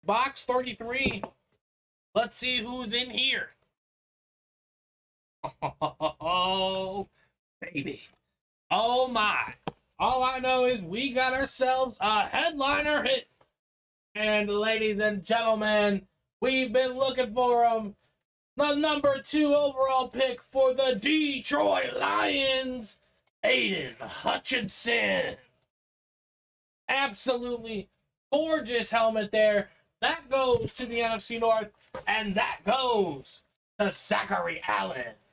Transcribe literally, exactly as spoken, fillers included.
box thirty-three. Let's see who's in here. Oh, baby. Oh, my. All I know is we got ourselves a headliner hit. And ladies and gentlemen, we've been looking for him. The number two overall pick for the Detroit Lions, Aiden Hutchinson. Absolutely gorgeous helmet there. That goes to the N F C North, and that goes to Zachary Allen.